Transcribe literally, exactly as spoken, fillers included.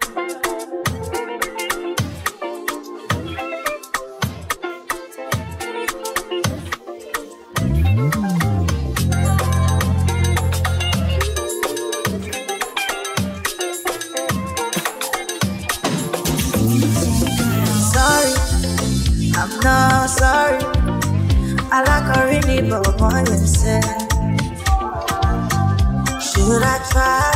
I'm not sorry. I like her really, but what you said. Should I try